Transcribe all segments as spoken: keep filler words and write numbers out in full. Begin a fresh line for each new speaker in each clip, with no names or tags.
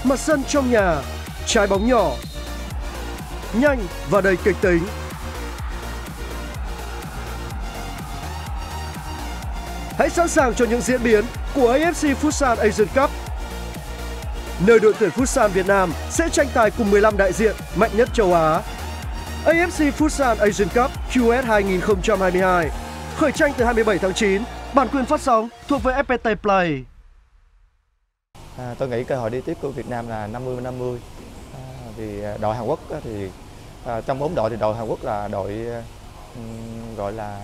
Mặt sân trong nhà, trái bóng nhỏ, nhanh và đầy kịch tính. Hãy sẵn sàng cho những diễn biến của a ép xê Futsal Asian Cup, nơi đội tuyển Futsal Việt Nam sẽ tranh tài cùng mười lăm đại diện mạnh nhất châu Á. a ép xê Futsal Asian Cup Q S hai không hai hai khởi tranh từ hai mươi bảy tháng chín, bản quyền phát sóng thuộc về ép pê tê Play.
À, tôi nghĩ cơ hội đi tiếp của Việt Nam là năm mươi năm mươi. À, vì đội Hàn Quốc thì à, trong bốn đội thì đội Hàn Quốc là đội um, gọi là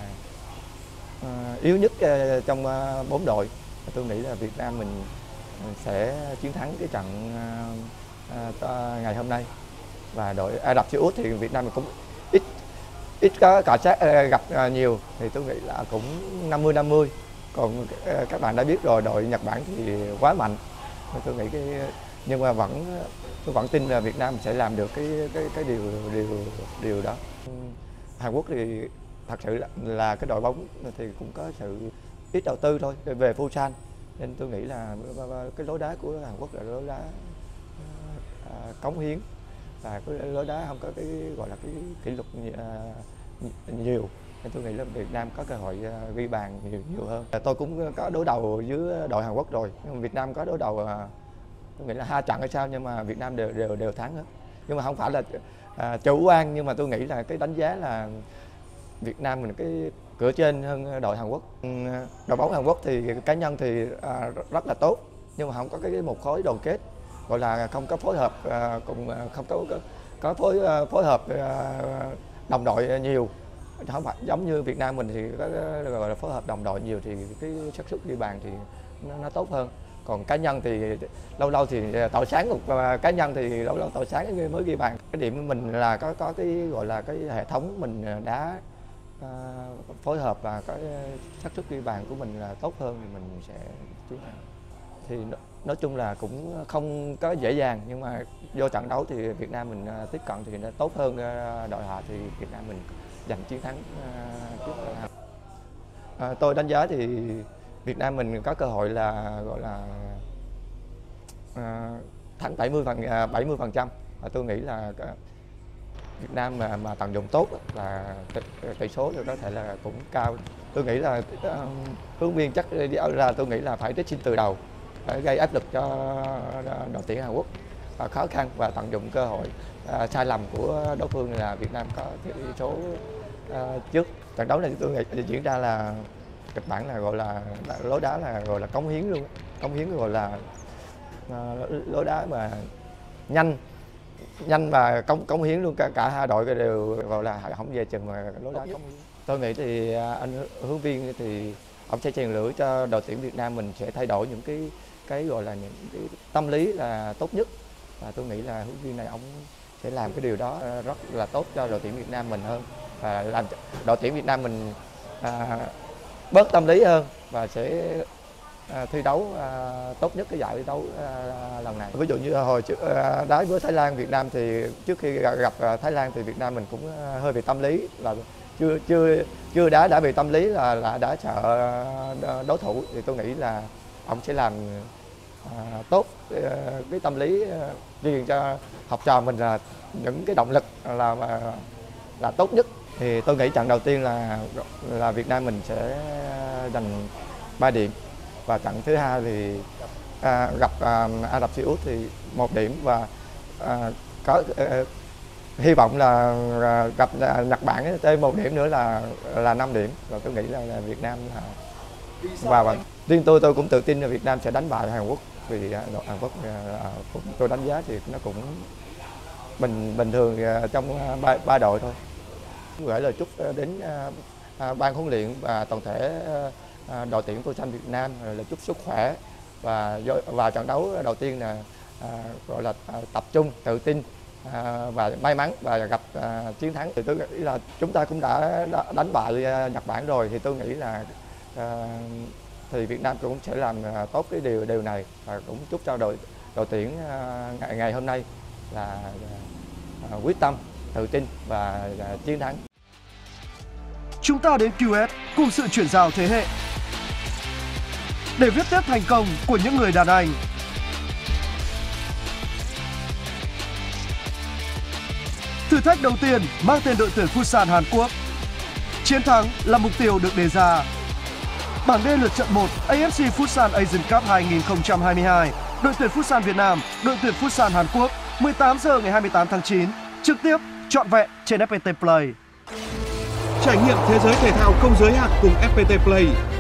uh, yếu nhất uh, trong uh, bốn đội. Tôi nghĩ là Việt Nam mình sẽ chiến thắng cái trận uh, uh, ngày hôm nay. Và đội Ả Rập Xê Út thì Việt Nam mình cũng ít ít có cọ sát uh, gặp uh, nhiều, thì tôi nghĩ là cũng năm mươi năm mươi. Còn uh, các bạn đã biết rồi, đội Nhật Bản thì quá mạnh. Tôi nghĩ cái nhưng mà vẫn tôi vẫn tin là Việt Nam sẽ làm được cái cái cái điều điều điều đó. Hàn Quốc thì thật sự là, là cái đội bóng thì cũng có sự ít đầu tư thôi về Futsal, nên tôi nghĩ là cái lối đá của Hàn Quốc là lối đá à, cống hiến, và cái lối đá không có cái gọi là cái kỷ luật à, nhiều, nên tôi nghĩ là Việt Nam có cơ hội ghi bàn nhiều nhiều hơn. Tôi cũng có đối đầu với đội Hàn Quốc rồi, nhưng mà Việt Nam có đối đầu tôi nghĩ là hai trận hay sao, nhưng mà Việt Nam đều đều đều thắng hết. Nhưng mà không phải là à, chủ quan, nhưng mà tôi nghĩ là cái đánh giá là Việt Nam mình cái cửa trên hơn đội Hàn Quốc. Đội bóng Hàn Quốc thì cá nhân thì à, rất là tốt, nhưng mà không có cái một khối đoàn kết, gọi là không có phối hợp à, cùng không có có, có phối phối hợp à, đồng đội nhiều. Không phải giống như Việt Nam mình thì có gọi là phối hợp đồng đội nhiều, thì cái xác suất ghi bàn thì nó, nó tốt hơn. Còn cá nhân thì lâu lâu thì tỏa sáng, một cá nhân thì lâu lâu tỏa sáng mới ghi bàn. Cái điểm của mình là có có cái gọi là cái hệ thống mình đá uh, phối hợp, và cái xác suất ghi bàn của mình là tốt hơn, thì mình sẽ chiến thắng. Thì nói chung là cũng không có dễ dàng, nhưng mà vô trận đấu thì Việt Nam mình tiếp cận thì nó tốt hơn đội họ, thì Việt Nam mình giành chiến thắng uh, trước đội họ. À, tôi đánh giá thì Việt Nam mình có cơ hội là gọi là à, thắng bảy mươi phần bảy mươi phần trăm, và tôi nghĩ là Việt Nam mà mà tận dụng tốt là tỷ số có thể là cũng cao. Tôi nghĩ là uh, huấn luyện viên chắc là tôi nghĩ là phải đích từ đầu, phải gây áp lực cho đội tuyển Hàn Quốc và khó khăn, và tận dụng cơ hội uh, sai lầm của đối phương là Việt Nam có tỷ số uh, trước. Trận đấu này tôi nghĩ diễn ra là kịch bản là gọi là lối đá là gọi là cống hiến luôn, cống hiến gọi là uh, lối đá mà nhanh nhanh và cống cống hiến luôn, cả cả hai đội đều gọi là không về chừng mà lối đá cống hiến. Tôi nghĩ thì anh huấn viên thì ông sẽ chèn lửa cho đội tuyển Việt Nam mình sẽ thay đổi những cái cái gọi là những cái tâm lý là tốt nhất, và tôi nghĩ là huấn viên này ông sẽ làm cái điều đó rất là tốt cho đội tuyển Việt Nam mình hơn, và làm đội tuyển Việt Nam mình à, bớt tâm lý hơn, và sẽ à, thi đấu à, tốt nhất cái giải thi đấu à, lần này. Ví dụ như hồi trước à, đá với Thái Lan, Việt Nam thì trước khi gặp à, Thái Lan thì Việt Nam mình cũng à, hơi về tâm lý, là chưa chưa chưa đá đã về tâm lý là là đã sợ à, đối thủ, thì tôi nghĩ là ông sẽ làm à, tốt à, cái tâm lý truyền à, cho học trò mình là những cái động lực là là, là tốt nhất. Thì tôi nghĩ trận đầu tiên là là Việt Nam mình sẽ giành ba điểm, và trận thứ hai thì à, gặp à, Ả Rập Xê Út thì một điểm, và à, có à, hy vọng là à, gặp à, Nhật Bản thêm một điểm nữa là là năm điểm. Và tôi nghĩ là, là Việt Nam là và, và riêng tôi tôi cũng tự tin là Việt Nam sẽ đánh bại Hàn Quốc, vì à, Hàn Quốc à, tôi đánh giá thì nó cũng bình bình thường à, trong ba, ba đội thôi. Gửi lời chúc đến uh, ban huấn luyện và toàn thể uh, đội tuyển Futsal Việt Nam là chúc sức khỏe, và vào trận đấu đầu tiên là uh, gọi là uh, tập trung, tự tin uh, và may mắn và gặp uh, chiến thắng. Thì tôi nghĩ là chúng ta cũng đã, đã đánh bại uh, Nhật Bản rồi, thì tôi nghĩ là uh, thì Việt Nam cũng sẽ làm uh, tốt cái điều điều này, và cũng chúc cho đội đội tuyển uh, ngày ngày hôm nay là uh, quyết tâm, tự tin và uh, chiến thắng.
Chúng ta đến Q S cùng sự chuyển giao thế hệ để viết tiếp thành công của những người đàn anh. Thử thách đầu tiên mang tên đội tuyển Futsal Hàn Quốc. Chiến thắng là mục tiêu được đề ra. Bảng D lượt trận một a ép xê Futsal Asian Cup hai nghìn không trăm hai mươi hai. Đội tuyển Futsal Việt Nam, đội tuyển Futsal Hàn Quốc. mười tám giờ ngày hai mươi tám tháng chín. Trực tiếp trọn vẹn trên ép pê tê Play.
Trải nghiệm thế giới thể thao không giới hạn cùng ép pê tê Play.